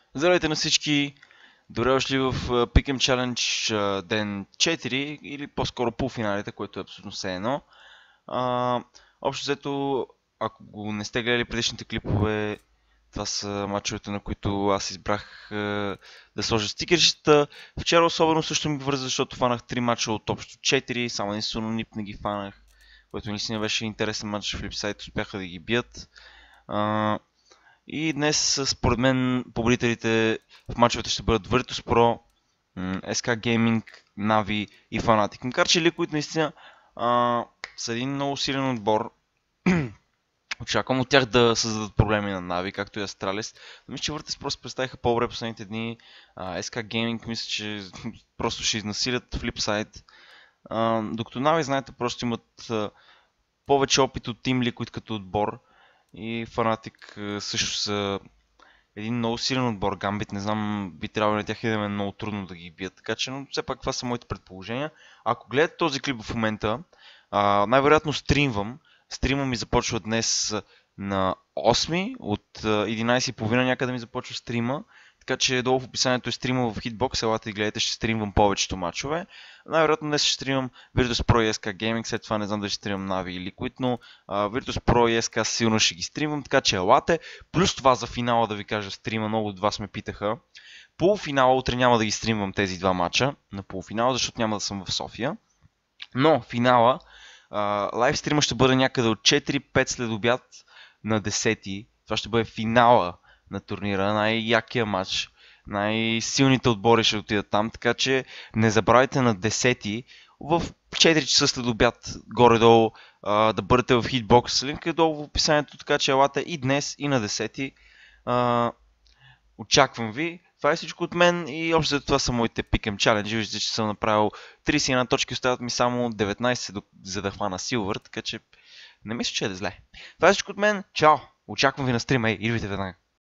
Здравейте на всички! Добре дошли в Pick'em Challenge ден 4 или по-скоро полуфиналите, което е абсолютно все едно. Общо взето, ако го не сте гледали предишните клипове, това са мачовете, на които аз избрах да сложа стикерчета. Вчера особено също ми върза, защото фанах 3 мача от общо 4, само единствено нип не ги фанах, което наистина беше интересен матч. Flipside успяха да ги бият. И днес, според мен, победителите в мачовете ще бъдат Virtus Pro, SK Gaming, Navi и Fnatic. Макар че Liquid наистина са един много силен отбор. Очаквам от тях да създадат проблеми на Navi, както и Astralis. Но мисля, че Virtus просто представиха по-добре последните дни. SK Gaming мисля, че просто ще изнасилят Flipside. Докато Navi, знаете, просто имат повече опит от Team Liquid като отбор. И Fnatic също са един много силен отбор. Гамбит, не знам, би трябвало на тях и да е много трудно да ги бият. Така че, но все пак това са моите предположения. Ако гледате този клип в момента, най-вероятно стримвам. Стрима ми започва днес на 8 от 11:30 някъде ми започва стрима. Така че долу в описанието е стрима в Hitbox, елате и гледайте, ще стримвам повечето мачове. Най-вероятно днес ще стримам Virtus Pro и SK Gaming, след това не знам дали ще стримам Navi или Liquid, но Virtus Pro и SK силно ще ги стримвам, така че елате. Плюс това за финала да ви кажа стрима, много от вас ме питаха. Полуфинала утре няма да ги стримвам тези два мача на полуфинала, защото няма да съм в София. Но финала, лайв стрима ще бъде някъде от 4-5 след обяд на 10. Това ще бъде финала на турнира, най-якия матч. Най-силните отбори ще отидат там, така че не забравяйте на 10 в 4 часа след обяд горе-долу да бъдете в Hitbox. Линк е долу в описанието, така че елате и днес, и на 10. Очаквам ви. Това е всичко от мен и общо за това са моите Pick'em Challenge. Виждате, че съм направил 31 точки, остават ми само 19 за да хвана Silver, така че не мисля, че е зле. Това е всичко от мен. Чао! Очаквам ви на стрима и идвайте веднага.